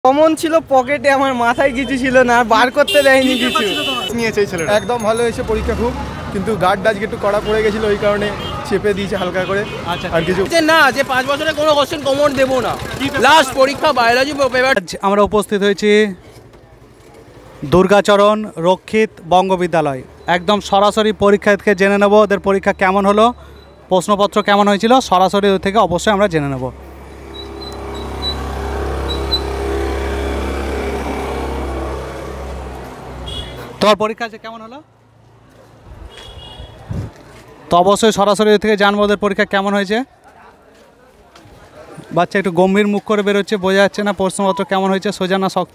Common ছিল পকেটে, আমার মাথায় কিছু ছিল না, বার করতে দেয়নি কিছু। নিয়েছে ছেলেটা একদম ভালো হয়েছে পরীক্ষা খুব, কিন্তু গার্ড আজকে একটু কড়া পড়ে গেছিল, ওই কারণে চেপে দিয়েছে হালকা করে। আচ্ছা, আর কিছু না যে 5 বছরে কোনো কোশ্চেন কমন দেবো না, লাস্ট পরীক্ষা বায়োলজি পেপার। আমরা উপস্থিত হয়েছি দুর্গাচরণ রক্ষিত বঙ্গবিদ্যালয়। একদম সরাসরি পরীক্ষা থেকে জেনে নেব ওদের পরীক্ষা কেমন হলো, প্রশ্নপত্র কেমন হয়েছিল, সরাসরি ওদের থেকে অবশ্যই আমরা জেনে নেব। তোমার পরীক্ষা আছে কেমন হলো? তো অবশ্যই সরাসরি ওদের থেকে জানবো ওদের পরীক্ষা কেমন হয়েছে। বাচ্চা একটু গম্ভীর মুখ করে বেরোচ্ছে, বোঝা যাচ্ছে না প্রশ্নপত্র কেমন হয়েছে, সোজা না শক্ত।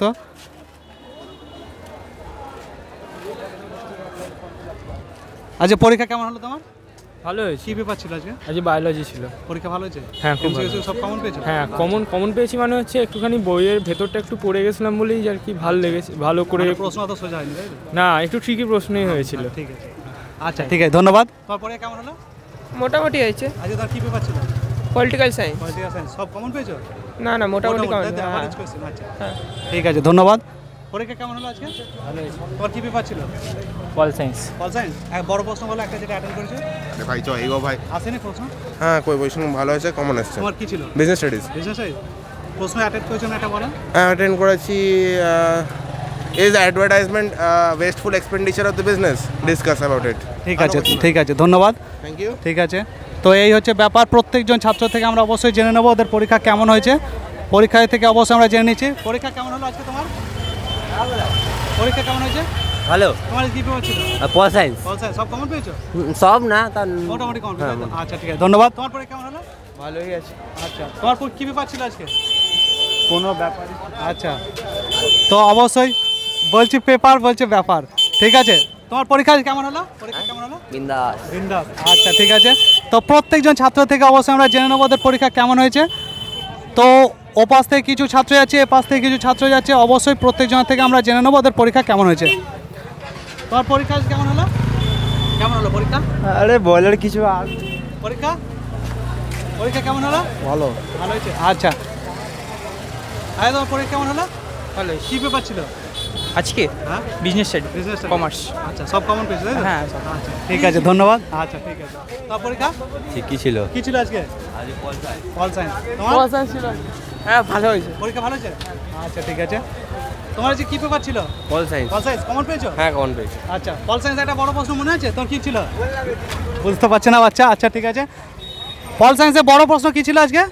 আজকে পরীক্ষা কেমন হলো তোমার? ভালো হয়েছে। কী পেপার ছিল আজকে? আজকে বায়োলজি ছিল। পরীক্ষা ভালো হয়েছে? হ্যাঁ, খুব ভালো। সব কমন পেয়েছো? হ্যাঁ, কমন পেয়েছি। মানে হচ্ছে একটুখানি বইয়ের ভেতরটা একটু পড়ে গেছিলাম বলেই আর কি ভালো লেগেছে, ভালো করে। প্রশ্ন অত সোজা হয়নি তাই তো? না, একটু ট্রিকি প্রশ্নই হয়েছিল। ঠিক আছে, আচ্ছা ঠিক আছে, ধন্যবাদ। তোমার পরীক্ষা কেমন হলো? মোটামুটি হয়েছে। আজকে তোমার কী পেপার ছিল? Political science. পলিটিক্যাল সায়েন্স সব কমন পেয়েছো? না মোটামুটি কমন। আচ্ছা ঠিক আছে, ধন্যবাদ। পরীক্ষা কেমন হলো আজকে? ভালো হয়েছে। তোমার কী পেপার ছিল? Pol science. পল সায়েন্স এক বড় প্রশ্ন বলে একটা যেটা অ্যাটেন্ড করেছো? আরে ভাই চ এগো ভাই। আসেনি প্রশ্ন? হ্যাঁ, কই বইশন ভালো হয়েছে, কমন আসছে। তোমার কি ছিল? Business studies. বিজনেস সাইজ প্রশ্ন অ্যাটেন্ড করেছো না এটা বলেন? হ্যাঁ, অ্যাটেন্ড করেছি। Is advertisement wasteful expenditure of the business, discuss about it. ঠিক আছে ঠিক আছে, ধন্যবাদ। Thank you. ঠিক আছে, তো এই হচ্ছে ব্যাপার। প্রত্যেকজন ছাত্র থেকে আমরা অবশ্যই জেনে নেবো ওদের পরীক্ষা কেমন হয়েছে। পরীক্ষা থেকে অবশ্যই আমরা জেনে নিচ্ছি। পরীক্ষা কেমন হলো আজকে তোমার? পরীক্ষা কেমন হয়েছে? ভালো। তোমার কি পেপার ছিল? Pol science. পল সায়েন্স সব কমন পেয়েছো? সব না, তার মোটামুটি কমন পেয়েছো। আচ্ছা ঠিক আছে, ধন্যবাদ। তোমার পরীক্ষা কেমন হলো? ভালোই আছে। আচ্ছা, তোমার কি পেপার ছিল আজকে? কোনো ব্যাপার। আচ্ছা, তো অবশ্যই বলছি পেপার, বলছে ব্যাপার। ঠিক আছে, তোমার পরীক্ষা কেমন হলো? পরীক্ষা কেমন হলো? বিন্দাস। বিন্দাস। আচ্ছা ঠিক আছে, তো প্রত্যেকজন ছাত্র থেকে অবশ্যই আমরা জেনে নেবো ওদের পরীক্ষা কেমন হয়েছে। তো ও পাশ থেকে কিছু ছাত্র যাচ্ছে, এ পাশ থেকে কিছু ছাত্র যাচ্ছে, অবশ্যই প্রত্যেকজনের থেকে আমরা জেনে নেবো ওদের পরীক্ষা কেমন হয়েছে। তোমার পরীক্ষা কেমন হলো? কেমন হলো পরীক্ষা? আরে বলার কিছু আর পরীক্ষা পরীক্ষা কেমন হলো? ভালো ভালো হয়েছে। আচ্ছা, আরে তোমার পরীক্ষা কেমন হলো? ভালো। কী পেপার ছিল আজকে হ্যাঁ? Business study, business commerce. আচ্ছা, সব কমন পেয়েছে তাই তো? হ্যাঁ। আচ্ছা ঠিক আছে, ধন্যবাদ। আচ্ছা ঠিক আছে, তোমার পরীক্ষা ঠিকই ছিল। কী ছিল আজকে? Pol science. তোমার পল সায়েন্স ছিল। হ্যাঁ, ভালো হয়েছে। পরীক্ষা ভালো হয়েছে? আচ্ছা ঠিক আছে, তোমার আজকে কী পেপার ছিল? Pol science. Pol science common পেয়েছো? হ্যাঁ, কমন পেয়েছি। আচ্ছা, পল সায়েন্স একটা বড় প্রশ্ন মনে আছে? তোর কী ছিল? বুঝতে পারছে না বাচ্চা। আচ্ছা ঠিক আছে, পল সায়েন্সের বড় প্রশ্ন কী ছিল আজকে?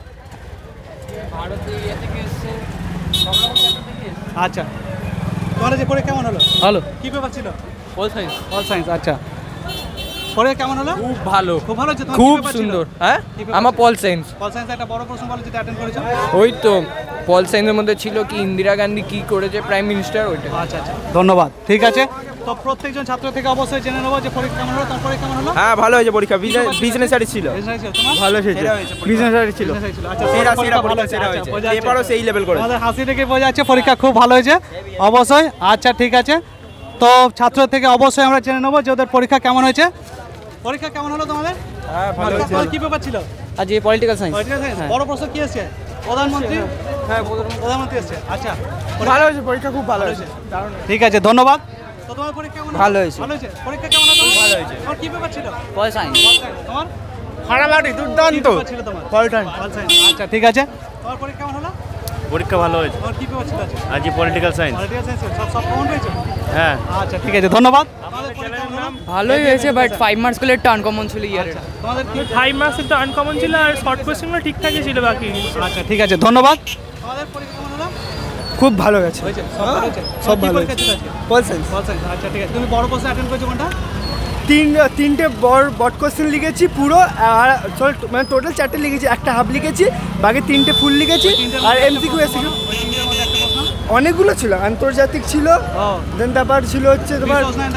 আচ্ছা, তোমার যে পরীক্ষা কেমন হলো? ভালো। কী পেপার ছিল? Pol science. Pol science. আচ্ছা, পরীক্ষা কেমন হলো? খুব ভালো। খুব ভালো হচ্ছে। তোমার খুব কি পেপার ছিল? সুন্দর। হ্যাঁ, কি পেপার আমার ছিল? Pol science. পল সায়েন্স একটা বড় প্রশ্ন বলে যেটা অ্যাটেন্ড করেছো? ওই তো পল সায়েন্সের মধ্যে ছিল কি ইন্দিরা গান্ধী কি করেছে প্রাইম মিনিস্টার, ওইটা। আচ্ছা আচ্ছা, ধন্যবাদ। ঠিক আছে, তো প্রত্যেকজন ছাত্র থেকে অবশ্যই জেনে নেবো যে পরীক্ষা কেমন হলো। তোমার পরীক্ষা কেমন হলো? হ্যাঁ, ভালো হয়েছে পরীক্ষা। বিজনেস স্টাডি ছিল। বিজনেস ছিল তোমার? ভালো হয়েছে। বিজনেস স্টাডি ছিল। বিজনেস ছিল। আচ্ছা, সেরা পরীক্ষা ভালো পরীক্ষা, হয়েছে। সেরা আচ্ছা, হয়েছে। বোঝা যাচ্ছে। পেপারও সেই লেভেল করে। আমাদের হাসি থেকে বোঝা যাচ্ছে পরীক্ষা খুব ভালো হয়েছে অবশ্যই। আচ্ছা ঠিক আছে, তো ছাত্র থেকে অবশ্যই আমরা জেনে নেবো যে ওদের পরীক্ষা কেমন হয়েছে। পরীক্ষা কেমন হলো তোমাদের? হ্যাঁ, ভালো হয়েছে। তোমার কি পেপার ছিল? আজকে পলিটিক্যাল সায়েন্স। Political science. বড় প্রশ্ন কি আছে? প্রধানমন্ত্রী। হ্যাঁ, প্রধানমন্ত্রী আছে। আচ্ছা, ভালো হয়েছে পরীক্ষা, খুব ভালো হয়েছে। ঠিক আছে, ধন্যবাদ। তো তোমার পরীক্ষা কেমন হলো? ভালো হয়েছে। ভালো হয়েছে। পরীক্ষা কেমন হলো? ভালো হয়েছে। তোমার কি পেপার ছিল? Pol science. Pol science. তোমার ফাটাফাটি, কি দুর্দান্ত। পেপার ছিল তোমার? Pol science. Pol science. আচ্ছা ঠিক আছে, তোমার পরীক্ষা কেমন হলো? পরীক্ষা ভালো হয়েছে। তোমার কি পেপার ছিল আজকে? আজকে পলিটিক্যাল সায়েন্স। পলিটিক্যাল সায়েন্স সব কমন পেয়েছো? হ্যাঁ। আচ্ছা ঠিক আছে, ধন্যবাদ। তোমাদের পরীক্ষা কেমন হলো? ভালোই হয়েছে, বাট 5 মার্কস গুলো একটু আনকমন ছিল ইয়ারে। তোমাদের কি? 5 মার্কস একটু আনকমন ছিল আর শর্ট কোশ্চেনগুলো ঠিকঠাকই ছিল বাকি। আচ্ছা ঠিক আছে, ধন্যবাদ। তোমাদের পরীক্ষা কেমন হলো? খুব ভালো গেছে। হয়েছে? সব ভালো হয়েছে? সব কি ভালো পরীক্ষা ছিল আজকে? Pol science. Pol science. আচ্ছা ঠিক আছে, তুমি বড় প্রশ্ন অ্যাটেন্ড করেছো কোনটা? তিনটে বড় কোশ্চেন লিখেছি পুরো, আর মানে টোটাল 4টে লিখেছি, একটা হাফ লিখেছি, বাকি 3টে ফুল লিখেছি। আর এমসিকিউ এসিকিউ ওই তিনটের মধ্যে একটা প্রশ্ন? অনেকগুলো ছিল। আন্তর্জাতিক ছিল, ও, দেন তারপর ছিল হচ্ছে তোমার প্রশ্ন দেয়নি?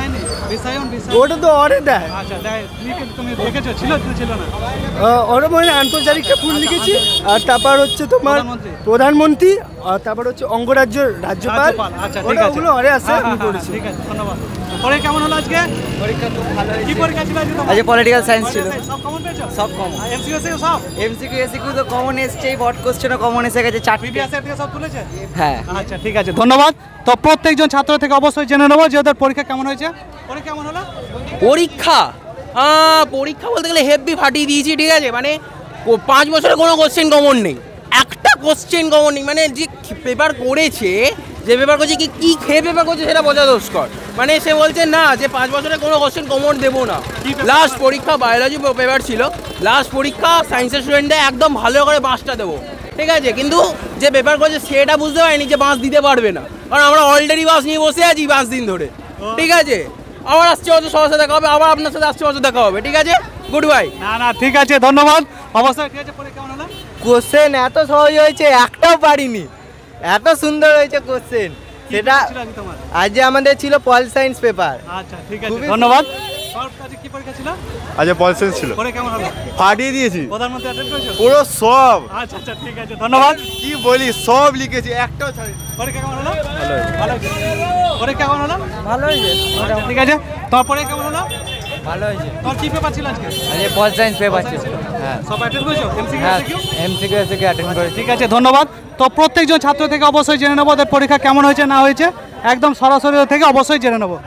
বিশ্বায়ন ওটা তো অরে দেয়। আচ্ছা তুমি দেখেছো ছিল না? ওরা মানে আন্তর্জাতিকটা ফুল লিখেছি, আর তারপর হচ্ছে তোমার প্রধানমন্ত্রী, আর তারপর হচ্ছে অঙ্গরাজ্যের রাজ্যপাল। আচ্ছা ঠিক আছে, ওগুলো অরে আছে, আমি করেছি। ঠিক আছে, ধন্যবাদ। পরে কেমন হলো আজকে পরীক্ষা? তো ভালো হয়েছে। কি পরীক্ষা ছিল আজকে তোমার? আজকে পলিটিক্যাল সায়েন্স ছিল। সব কমন পেয়েছো? সব কমন। এমসিকিউ এসে সব? এমসিকিউ এসিকিউ তো কমন এসছে, বট কোশ্চেনও কমন এসে গেছে 4টি। প্রিভিয়াস ইয়ার থেকে সব তুলেছে? হ্যাঁ। আচ্ছা ঠিক আছে, ধন্যবাদ। তো প্রত্যেকজন ছাত্র থেকে অবশ্যই জেনে নেবো যে ওদের পরীক্ষা কেমন হয়েছে। পরীক্ষা কেমন হলো? পরীক্ষা পরীক্ষা বলতে গেলে হেভি ফাটিয়ে দিয়েছি, ঠিক আছে। মানে 5 বছরে কোনো কোশ্চেন কমন নেই, একটা কোশ্চেন কমন নেই। মানে যে পেপার করেছে, যে পেপার করছে কি খেয়ে পেপার করছে সেটা বোঝা দোষকর। মানে সে বলছে না যে 5 বছরে কোনো কোশ্চেন কমন দেবো না। লাস্ট পরীক্ষা বায়োলজি পেপার ছিল, লাস্ট পরীক্ষা সায়েন্সের স্টুডেন্টদের একদম ভালো করে বাঁশটা দেবো, ঠিক আছে। কিন্তু যে পেপার করছে সেটা বুঝতে পারেনি যে বাঁশ দিতে পারবে না, কারণ আমরা অলরেডি বাঁশ নিয়ে বসে আছি 5 দিন ধরে, ঠিক আছে। আবার আসছে বছর সবার সাথে দেখা হবে, আবার আপনার সাথে আসছে বছর দেখা হবে, ঠিক আছে। Good bye. না ঠিক আছে, ধন্যবাদ। অবশ্যই ঠিক আছে। পরীক্ষা কেমন হলো? কোশ্চেন এত সহজ হয়েছে, একটাও পারিনি, এত সুন্দর হয়েছে কোশ্চেন। সেটা আজ আমাদের ছিল পল সায়েন্স পেপার। আচ্ছা ঠিক আছে, ধন্যবাদ। কি পরীক্ষা ছিল? আজ পল সায়েন্স ছিল। পরে কেমন হলো? ফাটিয়ে দিয়েছি, প্রধানমন্ত্রী অ্যাটেন্ড করেছো? পুরো সব। আচ্ছা ঠিক আছে, ধন্যবাদ। কি বলি, সব লিখেছি, একটাও ছাড়িনি। পরীক্ষা কেমন হলো? ভালো হয়েছে। পরীক্ষা কেমন হলো? ভালো হয়েছে। ঠিক আছে, তারপরে কেমন হলো? ভালো হয়েছে। তোর কি পেপার ছিল আজকে? আজকে পল সায়েন্স পেপার ছিল। হ্যাঁ। সব অ্যাটেন্ড করেছো? এমসিকিউ হ্যাঁ, এসিকিউ? এমসিকিউ এসিকিউ অ্যাটেন্ড করেছি। ঠিক আছে, ধন্যবাদ। তো প্রত্যেকজন ছাত্র থেকে অবশ্যই জেনে নেবো ওদের পরীক্ষা কেমন হয়েছে না হয়েছে, একদম সরাসরি থেকে অবশ্যই জেনে নেবো।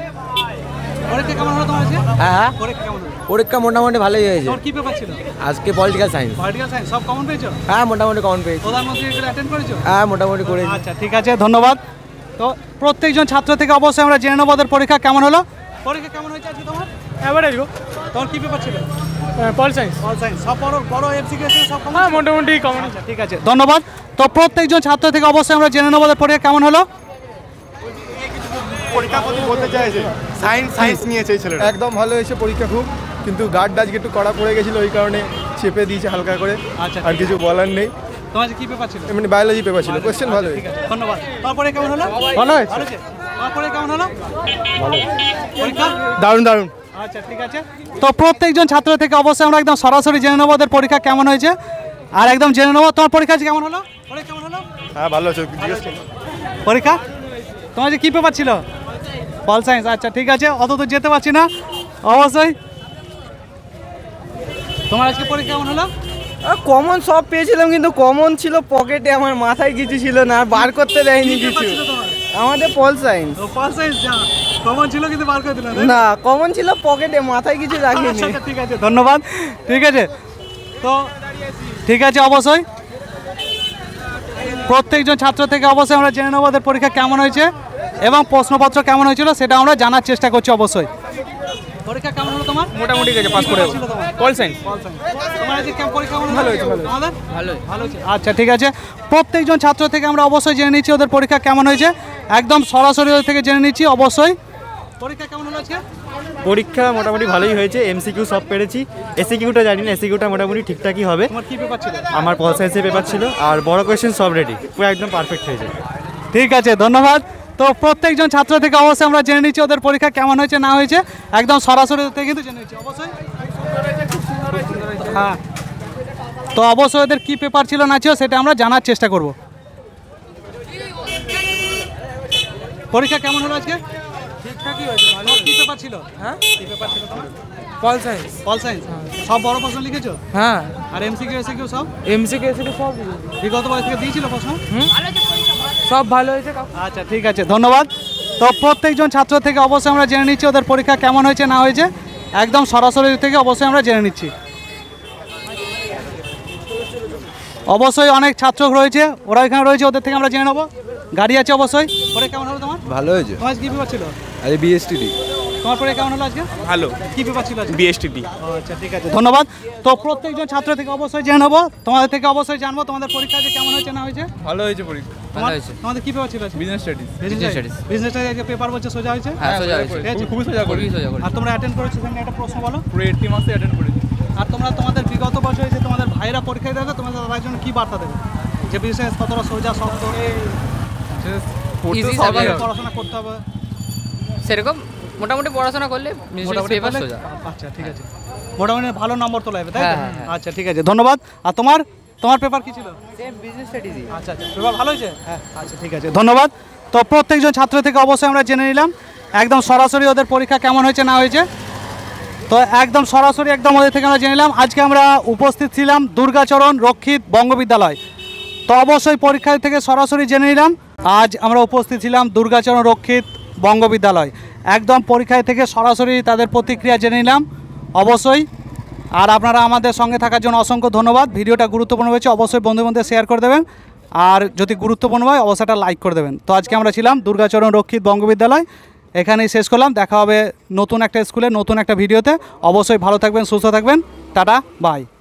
পরীক্ষা কেমন হলো তোমার আজকে? হ্যাঁ, পরীক্ষা কেমন হলো? পরীক্ষা মোটামুটি ভালোই হয়েছে। তোর কি পেপার ছিল আজকে পলিটিক্যাল সায়েন্স। পলিটিক্যাল সায়েন্স সব কমন পেয়েছো? হ্যাঁ, মোটামুটি কমন পেয়েছি। প্রধানমন্ত্রী অ্যাটেন্ড করেছো? হ্যাঁ, মোটামুটি করেছি। আচ্ছা ঠিক আছে, ধন্যবাদ। তো প্রত্যেকজন ছাত্র থেকে অবশ্যই আমরা জেনে নেবো ওদের পরীক্ষা কেমন হলো। পরীক্ষা কেমন হয়েছে আজকে তোমার? এবারে গো তোর কি পেপার ছিল? Pol science. অল সায়েন্স সব বড় এমসিকিউ সব কমন? হ্যাঁ, মোটামুটি কমন। আচ্ছা ঠিক আছে, ধন্যবাদ। তো প্রত্যেকজন ছাত্র থেকে অবশ্যই আমরা জেনে নেবো ওদের পরীক্ষা কেমন হলো। পরীক্ষা বলতে চাইছে সায়েন্স নিয়েছে এই ছেলেটা। একদম ভালো হয়েছে পরীক্ষা খুব, কিন্তু গার্ড আজকে একটু কড়া পড়ে গেছিলো, ওই কারণে চেপে দিয়েছে হালকা করে। আচ্ছা, আর কিছু বলার নেই। তোমার কি পেপার ছিল? এমনি বায়োলজি পেপার ছিল, কোশ্চেন ভালো ঠিক হয়েছে। আছে, ধন্যবাদ। তারপরে কেমন হলো? ভালো হয়েছে। তারপরে কেমন হলো? পরীক্ষা দারুণ। আচ্ছা ঠিক আছে। তো প্রত্যেকজন ছাত্র থেকে অবশ্যই আমরা একদম সরাসরি জেনে নেবো ওদের পরীক্ষা কেমন হয়েছে, আর একদম জেনে নেবো তোমার পরীক্ষা কেমন হলো। পরীক্ষা কেমন হলো? হ্যাঁ, ভালো হয়েছে। পরীক্ষা তোমার যে কী পেপার ছিল? Pol science. আচ্ছা ঠিক আছে, অত তো যেতে পারছি না। অবশ্যই তোমার আজকে পরীক্ষা কেমন হলো? কমন সব পেয়েছিলাম, কিন্তু কমন ছিল পকেটে, আমার মাথায় কিছু ছিল না, আর বার করতে দেয়নি কিছু। আমাদের pol science. Pol science common ছিল কিন্তু বার করে দিল না, কমন ছিল পকেটে, মাথায় কিছু রাখিনি। ঠিক আছে, ধন্যবাদ। ঠিক আছে, তো ঠিক আছে, অবশ্যই প্রত্যেকজন ছাত্র থেকে অবশ্যই আমরা জেনে নেবো ওদের পরীক্ষা কেমন হয়েছে এবং প্রশ্নপত্র কেমন হয়েছিল সেটা আমরা জানার চেষ্টা করছি। অবশ্যই পরীক্ষা কেমন হলো তোমার? মোটামুটি গেছে, পাস করে পল সায়েন্স। তোমার আজকে পরীক্ষা কেমন ভালো হয়েছে? ভালো হয়েছে। আচ্ছা ঠিক আছে, প্রত্যেকজন ছাত্র থেকে আমরা অবশ্যই জেনে নিচ্ছি ওদের পরীক্ষা কেমন হয়েছে, একদম সরাসরি ওদের থেকে জেনে নিচ্ছি। অবশ্যই পরীক্ষা কেমন হলো আজকে? পরীক্ষা মোটামুটি ভালোই হয়েছে, এমসিকিউ সব পেরেছি, এসিকিউটা জানি না, এসিকিউটা মোটামুটি ঠিকঠাকই হবে। তোমার কি পেপার ছিল? আমার পল সায়েন্সের পেপার ছিল, আর বড় কোয়েশ্চেন সব রেডি, পুরো একদম পারফেক্ট হয়েছে। ঠিক আছে, ধন্যবাদ। তো প্রত্যেকজন ছাত্র থেকে অবশ্যই আমরা জেনে নিচ্ছি ওদের পরীক্ষা কেমন হয়েছে না হয়েছে, একদম সরাসরি থেকে কিন্তু জেনে নিচ্ছি। অবশ্যই হ্যাঁ, তো অবশ্যই ওদের কী পেপার ছিল না ছিল সেটা আমরা জানার চেষ্টা করব। পরীক্ষা কেমন হলো আজকে? ঠিকঠাকই হয়েছে, ভালো। কী পেপার ছিল? হ্যাঁ, কী পেপার ছিল তোমার? Pol science. পল সায়েন্স সব বড় প্রশ্ন লিখেছো? হ্যাঁ। আর এমসিকিউ এসিকিউ সব? এমসিকিউ এসিকিউ সব বিগতবার থেকে দিয়েছিল প্রশ্ন? সব ভালো হয়েছে। আচ্ছা ঠিক আছে, ধন্যবাদ। তো প্রত্যেকজন ছাত্র থেকে অবশ্যই আমরা জেনে নিচ্ছি ওদের পরীক্ষা কেমন হয়েছে না হয়েছে, একদম সরাসরি থেকে অবশ্যই আমরা জেনে নিচ্ছি। অবশ্যই অনেক ছাত্র রয়েছে, ওরা এখানে রয়েছে, ওদের থেকে আমরা জেনে নেবো। গাড়ি আছে অবশ্যই। পরে কেমন হলো তোমার? ভালো হয়েছে। তোমার কি পেপার ছিল? আরে বিএসটিডি। তোমার পরে কেমন হলো আজকে? ভালো। কি পেপার ছিল আজকে? বিএসটিডি। আচ্ছা ঠিক আছে, ধন্যবাদ। তো প্রত্যেকজন ছাত্র থেকে অবশ্যই জেনে নেবো, তোমাদের থেকে অবশ্যই জানবো তোমাদের পরীক্ষা যে কেমন হয়েছে না হয়েছে। ভালো হয়েছে পরীক্ষা। তোমাদের কি পেপার ছিল? Business studies. Business studies paper বলছে সোজা হয়েছে? হ্যাঁ, সোজা হয়েছে। খুবই সোজা করে। আর তোমরা অ্যাটেন্ড করেছো, সেখানে একটা প্রশ্ন বলো। পুরো 80 মাসে অ্যাটেন্ড করেছি। আর তোমরা তোমাদের বিগত বছরে যে তোমাদের ভাইরা পরীক্ষা দেবে, তোমাদের তাদের জন্য কি বার্তা দেবে? যে বিশেষ কতটা সোজা শক্ত Easy subject। পড়াশোনা করতে হবে সেরকম মোটামুটি পড়াশোনা করলে মোটামুটি পেপার করলে- সোজা। আচ্ছা ঠিক আছে, মোটামুটি ভালো নম্বর তোলা হবে তাই তো? হ্যাঁ, হ্যাঁ, হ্যাঁ। আচ্ছা ঠিক আছে, ধন্যবাদ। আর তোমার তোমার পেপার কি ছিল? Business strategy. আচ্ছা আচ্ছা, পেপার ভালো হয়েছে? হ্যাঁ আচ্ছা ঠিক আছে, ধন্যবাদ। তো প্রত্যেকজন ছাত্র থেকে অবশ্যই আমরা জেনে নিলাম একদম সরাসরি ওদের পরীক্ষা কেমন হয়েছে না হয়েছে। তো একদম সরাসরি একদম ওদের থেকে আমরা জেনে নিলাম। আজকে আমরা উপস্থিত ছিলাম দুর্গাচরণ রক্ষিত বঙ্গবিদ্যালয়। তো অবশ্যই পরীক্ষা থেকে সরাসরি জেনে নিলাম। আজ আমরা উপস্থিত ছিলাম দুর্গাচরণ রক্ষিত বঙ্গবিদ্যালয়, একদম পরীক্ষায় থেকে সরাসরি তাদের প্রতিক্রিয়া জেনে নিলাম অবশ্যই। আর আপনারা আমাদের সঙ্গে থাকার জন্য অসংখ্য ধন্যবাদ। ভিডিওটা গুরুত্বপূর্ণ হয়েছে, অবশ্যই বন্ধুদের শেয়ার করে দেবেন, আর যদি গুরুত্বপূর্ণ হয় অবশ্যই একটা লাইক করে দেবেন। তো আজকে আমরা ছিলাম দুর্গাচরণ রক্ষিত বঙ্গবিদ্যালয়, এখানেই শেষ করলাম। দেখা হবে নতুন একটা স্কুলে নতুন একটা ভিডিওতে। অবশ্যই ভালো থাকবেন, সুস্থ থাকবেন, টাটা বাই।